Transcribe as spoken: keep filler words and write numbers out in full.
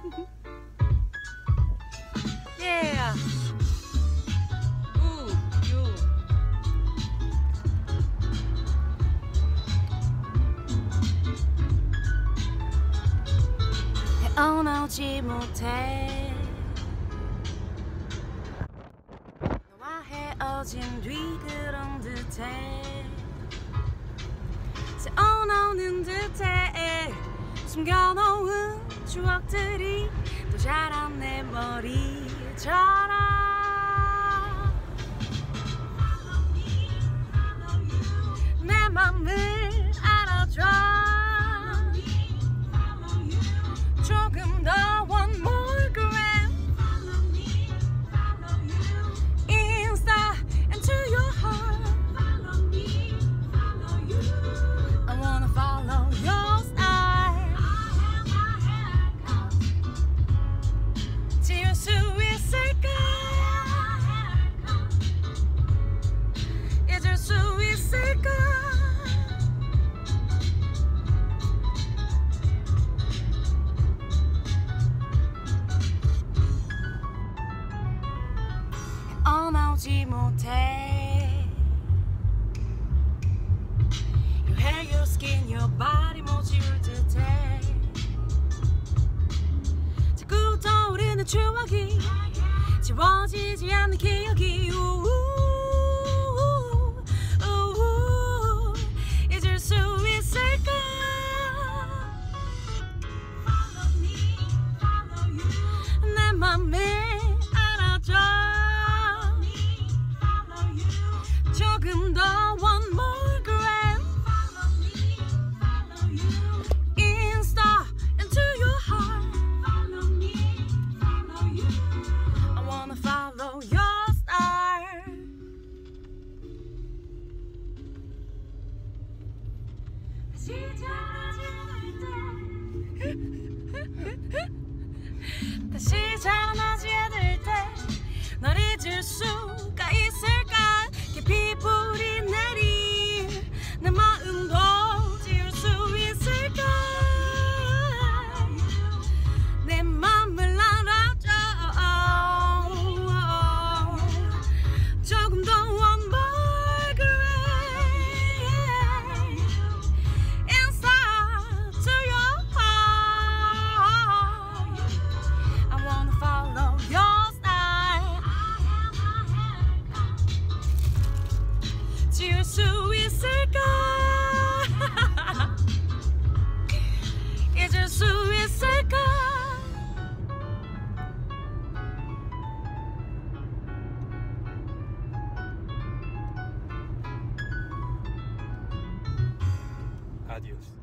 Yeah. Ooh, you. 헤어나오지 못해. 너와 헤어진 뒤 그런 듯해. 새어나오는 듯해. 숨겨놓은 추억들이 또 자란 내 머리처럼. 내 맘을 알아줘. 조금 더 one more gram. Insta into your heart. I wanna follow your style. 지울 수 있을까? 잊을 수 있을까? 헤어나오지 못해. Your hair, your skin, your body 못 지울 듯해. 자꾸 떠오르는 추억이 지워지지 않는 기억이 우우, 우우, 잊을 수 있을까? 내 맘을 알아줘. 조금 더 one more gram. Insta into your heart. I wanna follow your star. 다시 자라나지 않을 때 널 잊을 수가 있을까? 깊이 뿌리 내린 내 마음도 지울 수 있을까? 내 맘을 알아줘. 조금 더 one more gram. Inside to your heart. I wanna follow your style. 지울 수 있을까? 잊을 수 있을까? Adiós.